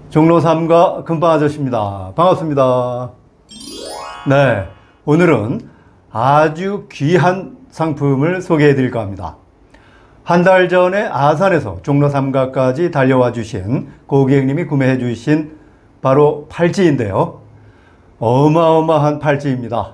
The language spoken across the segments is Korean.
종로 3가 금방 아저씨입니다. 반갑습니다. 네, 오늘은 아주 귀한 상품을 소개해 드릴까 합니다. 한 달 전에 아산에서 종로 3가까지 달려와 주신 고객님이 구매해 주신 바로 팔찌인데요. 어마어마한 팔찌입니다.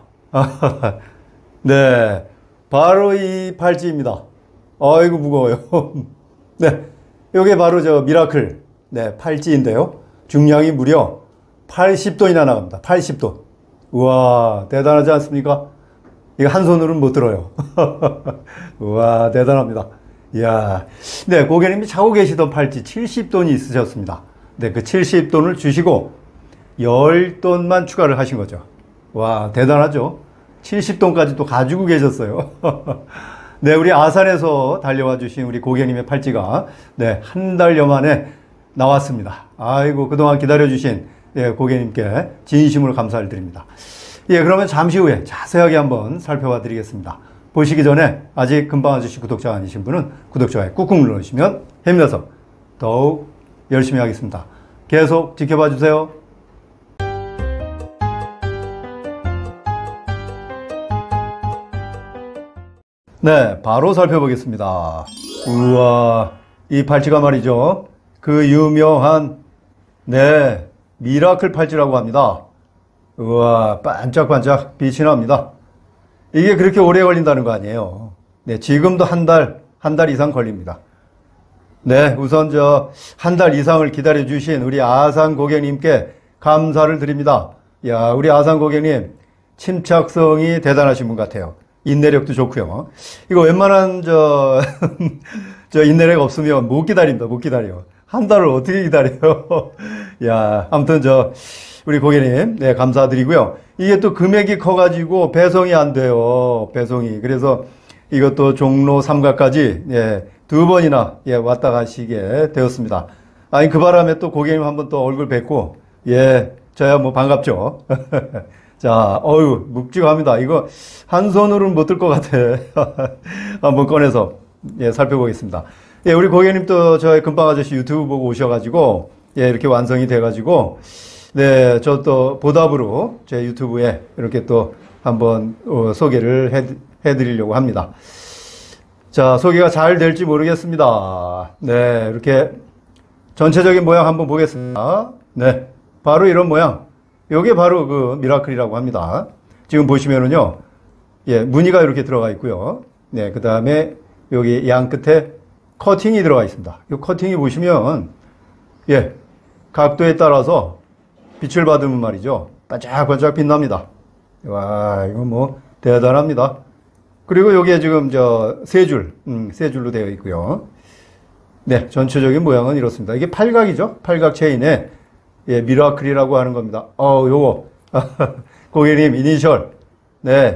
네, 바로 이 팔찌입니다. 아이고 무거워요. 네, 이게 바로 저 미라클 네, 팔찌인데요. 중량이 무려 80돈이나 나갑니다. 80돈. 우와, 대단하지 않습니까? 이거 한 손으로는 못 들어요. 우와, 대단합니다. 이야. 네, 고객님이 차고 계시던 팔찌 70돈이 있으셨습니다. 네, 그 70돈을 주시고 10돈만 추가를 하신 거죠. 와, 대단하죠? 70돈까지 또 가지고 계셨어요. 네, 우리 아산에서 달려와 주신 우리 고객님의 팔찌가 네, 한 달여 만에 나왔습니다. 아이고, 그동안 기다려주신 예, 고객님께 진심으로 감사를 드립니다. 예, 그러면 잠시 후에 자세하게 한번 살펴봐 드리겠습니다. 보시기 전에 아직 금방 아저씨 구독자가 아니신 분은 구독, 좋아요 꾹꾹 눌러주시면 힘내서 더욱 열심히 하겠습니다. 계속 지켜봐 주세요. 네, 바로 살펴보겠습니다. 우와, 이 팔찌가 말이죠. 그 유명한 네, 미라클 팔찌라고 합니다. 우와, 반짝반짝 빛이 납니다. 이게 그렇게 오래 걸린다는 거 아니에요. 네, 지금도 한 달 이상 걸립니다. 네, 우선 한 달 이상을 기다려 주신 우리 아산 고객님께 감사를 드립니다. 야, 우리 아산 고객님 침착성이 대단하신 분 같아요. 인내력도 좋고요. 이거 웬만한 인내력 없으면 못 기다립니다. 못 기다려. 한 달을 어떻게 기다려요? 야, 아무튼 우리 고객님, 네, 감사드리고요. 이게 또 금액이 커가지고 배송이 안 돼요. 배송이. 그래서 이것도 종로 3가까지, 예, 2번이나, 예, 왔다 가시게 되었습니다. 아니, 그 바람에 또 고객님 한번 또 얼굴 뵙고, 예, 저야 뭐 반갑죠. 자, 어유 묵직합니다. 이거 한 손으로는 못 들 것 같아. 한번 꺼내서, 예, 살펴보겠습니다. 예, 우리 고객님 또 저희 금방 아저씨 유튜브 보고 오셔가지고, 예, 이렇게 완성이 돼가지고, 네, 저 또 보답으로 제 유튜브에 이렇게 또 한번 소개를 해드리려고 합니다. 자, 소개가 잘 될지 모르겠습니다. 네, 이렇게 전체적인 모양 한번 보겠습니다. 네, 바로 이런 모양. 요게 바로 그 미라클이라고 합니다. 지금 보시면은요, 예, 무늬가 이렇게 들어가 있고요. 네, 그 다음에 여기 양 끝에 커팅이 들어가 있습니다. 이 커팅이 보시면, 예, 각도에 따라서 빛을 받으면 말이죠. 반짝반짝 빛납니다. 와, 이거 뭐 대단합니다. 그리고 여기에 지금 세 줄로 되어 있고요. 네, 전체적인 모양은 이렇습니다. 이게 팔각이죠. 팔각 체인에 예, 미라클이라고 하는 겁니다. 요거 고객님 이니셜 네,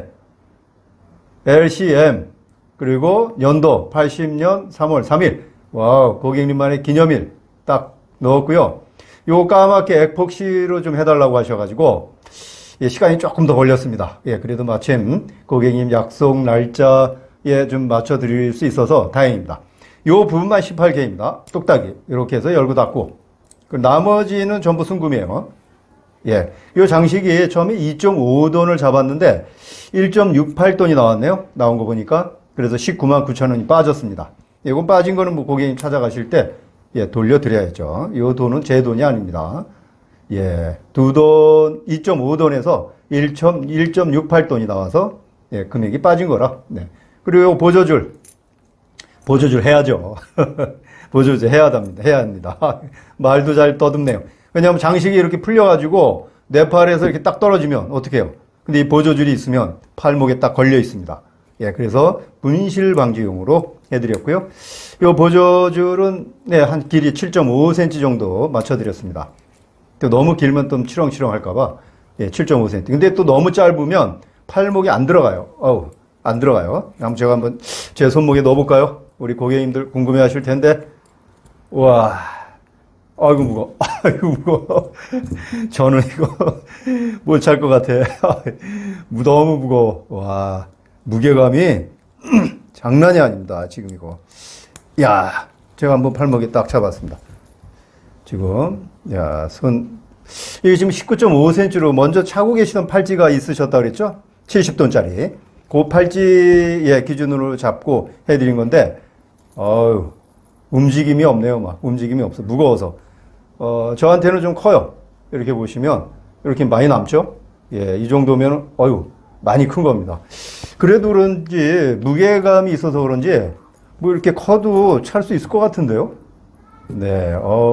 LCM 그리고 연도 80년 3월 3일. 와우, 고객님만의 기념일 딱 넣었고요. 요 까맣게 액폭시로 좀 해달라고 하셔가지고, 예, 시간이 조금 더 걸렸습니다. 예, 그래도 마침 고객님 약속 날짜에 좀 맞춰드릴 수 있어서 다행입니다. 요 부분만 18K입니다. 똑딱이. 이렇게 해서 열고 닫고. 나머지는 전부 순금이에요. 예, 요 장식이 처음에 2.5돈을 잡았는데 1.68돈이 나왔네요. 나온 거 보니까. 그래서 19만 9천 원이 빠졌습니다. 이건 빠진 거는 뭐 고객님 찾아가실 때 예, 돌려드려야죠. 이 돈은 제 돈이 아닙니다. 예, 2.5돈에서 1.68돈이 나와서 예, 금액이 빠진 거라. 네. 그리고 이 보조줄 해야죠. 보조줄 해야 합니다. 말도 잘 떠듬네요. 왜냐하면 장식이 이렇게 풀려가지고 내 팔에서 이렇게 딱 떨어지면 어떻게 해요? 근데 이 보조줄이 있으면 팔목에 딱 걸려 있습니다. 예, 그래서 분실 방지용으로 해드렸고요. 이 보조줄은 네, 한 길이 7.5cm 정도 맞춰드렸습니다. 또 너무 길면 좀 치렁치렁 할까봐 예, 7.5cm. 근데 또 너무 짧으면 팔목이 안 들어가요. 안 들어가요. 한번 제가 한번 제 손목에 넣어볼까요? 우리 고객님들 궁금해 하실 텐데. 우와. 아이고, 무거워. 아이고, 무거워. 저는 이거 못 찰 것 같아. 너무 무거워. 와. 무게감이 장난이 아닙니다. 지금 이거. 야, 제가 한번 팔목에 딱 잡았습니다. 지금, 야, 이게 지금 19.5cm로 먼저 차고 계시던 팔찌가 있으셨다 그랬죠? 70돈짜리. 그 팔찌의 기준으로 잡고 해드린 건데, 움직임이 없네요. 막, 움직임이 없어. 무거워서. 저한테는 좀 커요. 이렇게 보시면, 이렇게 많이 남죠? 예, 이 정도면, 많이 큰 겁니다. 그래도 그런지, 무게감이 있어서 그런지, 뭐 이렇게 커도 찰 수 있을 것 같은데요? 네,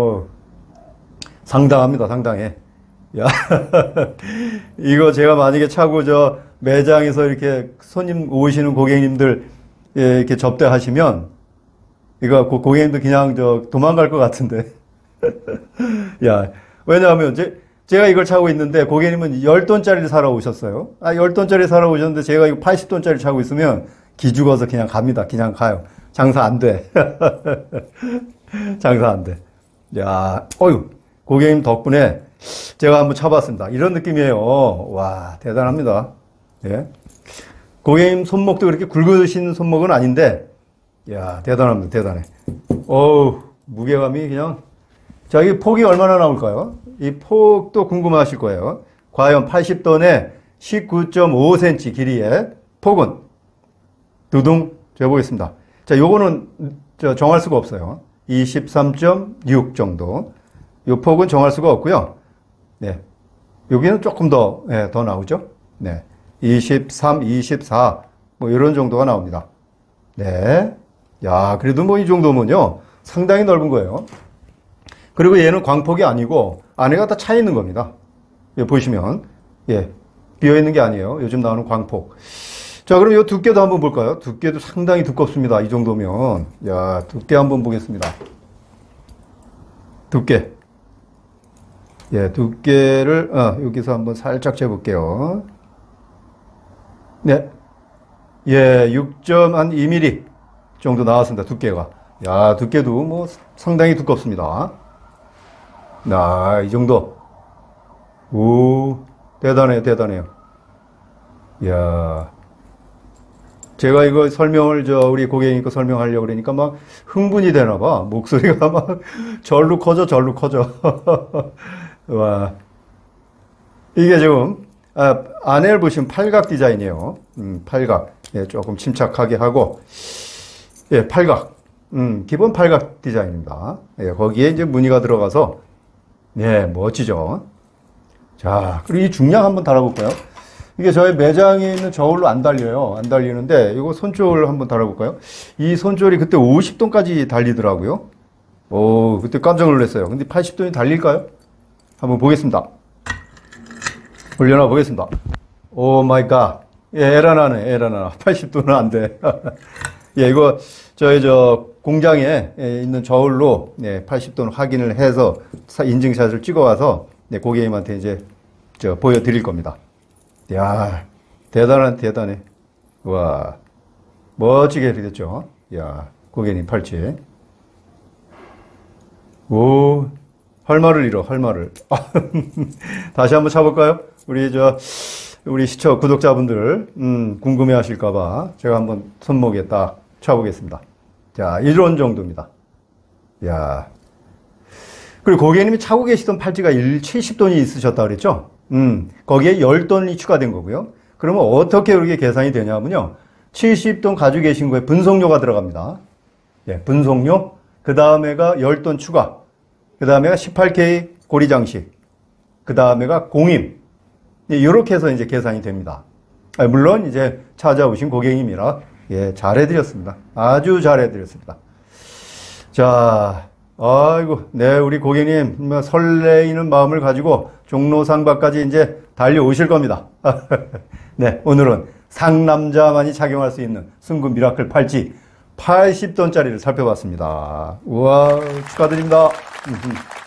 상당합니다, 상당해. 야, 이거 제가 만약에 차고 매장에서 이렇게 손님 오시는 고객님들, 예, 이렇게 접대하시면, 이거 고객님도 그냥 도망갈 것 같은데. 야, 왜냐하면 제가 이걸 차고 있는데 고객님은 10돈짜리를 사러 오셨어요. 10돈짜리 사러 오셨는데 제가 이거 80돈짜리 차고 있으면 기죽어서 그냥 갑니다. 그냥 가요. 장사 안 돼. 장사 안 돼. 야, 고객님 덕분에 제가 한번 차봤습니다. 이런 느낌이에요. 와, 대단합니다. 예. 고객님 손목도 그렇게 굵으신 손목은 아닌데, 야, 대단합니다. 대단해. 무게감이 그냥. 자, 이 폭이 얼마나 나올까요? 이 폭도 궁금하실 거예요. 과연 80돈에 19.5cm 길이의 폭은? 두둥 재보겠습니다. 자, 요거는 정할 수가 없어요. 23.6 정도. 요 폭은 정할 수가 없고요. 네. 여기는 조금 더 나오죠. 네. 23, 24, 뭐 이런 정도가 나옵니다. 네. 야, 그래도 뭐 이 정도면요. 상당히 넓은 거예요. 그리고 얘는 광폭이 아니고 안에가 다 차 있는 겁니다. 예, 보시면. 예. 비어 있는 게 아니에요. 요즘 나오는 광폭. 자, 그럼 이 두께도 한번 볼까요? 두께도 상당히 두껍습니다. 이 정도면. 야, 두께 한번 보겠습니다. 두께. 예, 두께를, 여기서 한번 살짝 재볼게요. 네. 예, 6.2mm 정도 나왔습니다. 두께가. 야, 두께도 뭐 상당히 두껍습니다. 이 정도. 오, 대단해요. 이야. 제가 이거 설명을 우리 고객님 거 설명하려고 그러니까 막 흥분이 되나 봐. 목소리가 막 절로 커져. 와. 이게 지금, 안에를 보시면 팔각 디자인이에요. 팔각. 예, 조금 침착하게 하고. 예, 팔각. 기본 팔각 디자인입니다. 예, 거기에 이제 무늬가 들어가서, 예, 멋지죠. 자, 그리고 이 중량 한번 달아볼까요? 이게 저희 매장에 있는 저울로 안 달려요. 안 달리는데, 이거 손쫄 한번 달아볼까요? 이 손쫄이 그때 50돈까지 달리더라고요. 그때 깜짝 놀랐어요. 근데 80돈이 달릴까요? 한번 보겠습니다. 올려놔 보겠습니다. 오 마이 갓. 예, 에라나네. 80돈은 안 돼. 예, 이거 저희 공장에 있는 저울로 80돈 확인을 해서 인증샷을 찍어와서 고객님한테 이제 보여드릴 겁니다. 야, 대단해. 와, 멋지게 됐죠. 야, 고객님 팔찌. 오, 할 말을 잃어. 다시 한번 차볼까요? 우리 구독자분들, 궁금해 하실까봐 제가 한번 손목에 딱 차보겠습니다. 자, 이런 정도입니다. 야. 그리고 고객님이 차고 계시던 팔찌가 70돈이 있으셨다 그랬죠? 거기에 10돈이 추가된 거고요. 그러면 어떻게 그렇게 계산이 되냐면요. 70돈 가지고 계신 거에 분송료가 들어갑니다. 예, 분송료. 그 다음에가 10돈 추가. 그 다음에가 18K 고리 장식. 그 다음에가 공임. 이렇게 해서 이제 계산이 됩니다. 물론 이제 찾아오신 고객님이라 예, 잘해드렸습니다. 아주 잘해드렸습니다. 자, 아이고, 네, 우리 고객님 설레이는 마음을 가지고 종로상가까지 이제 달려오실 겁니다. 네, 오늘은 상남자만이 착용할 수 있는 승구 미라클 팔찌 80돈짜리를 살펴봤습니다. 우와, 축하드립니다.